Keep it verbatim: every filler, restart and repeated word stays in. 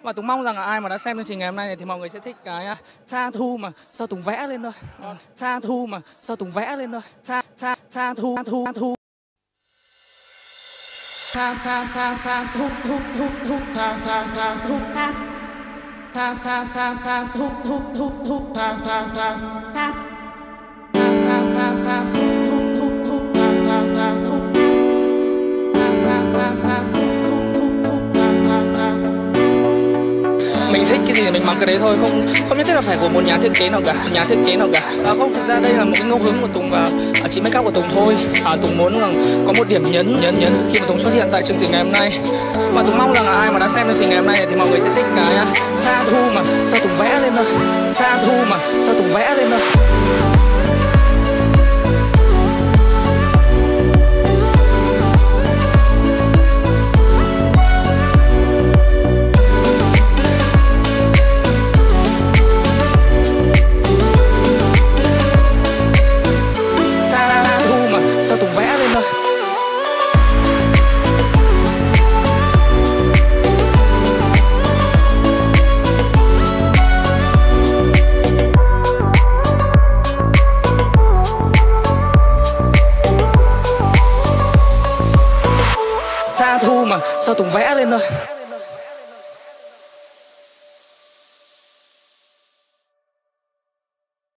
Và Tùng mong rằng là ai mà đã xem chương trình ngày hôm nay này thì mọi người sẽ thích cái uh, Tha Thu mà sao Tùng vẽ lên thôi. Uh, Tha Thu mà sao Tùng vẽ lên thôi. Tha Tha Tha Thu Tha Thu Tha Thu. Tha Tha Tha Tha Thu Thu Thu Thu Tha Tha Tha Thu Tha Tha Tha Tha Tha Thu Thu Thu Thu Tha Tha Tha Tha Tha Tha Tha Thu Thu Thu Thu Tha Tha Tha Thu Tha Tha Tha Tha Thu Thu Thu Thu Tha Tha Tha. Mình thích cái gì thì mình mặc cái đấy thôi, không không nhất thiết là phải của một nhà thiết kế nào cả, một nhà thiết kế nào cả. À không, thực ra đây là một cái ngẫu hứng của Tùng và à, chị make up của Tùng thôi. À, Tùng muốn rằng có một điểm nhấn nhấn nhấn khi mà Tùng xuất hiện tại chương trình ngày hôm nay. Và Tùng mong rằng là ai mà đã xem chương trình ngày hôm nay thì mọi người sẽ thích cái uh, Tha Thu mà sao Tùng vẽ lên thôi. Tha Thu mà sao Tùng vẽ lên thôi. Sao Tùng vẽ lên thôi. Tha Thu mà sao Tùng vẽ lên thôi.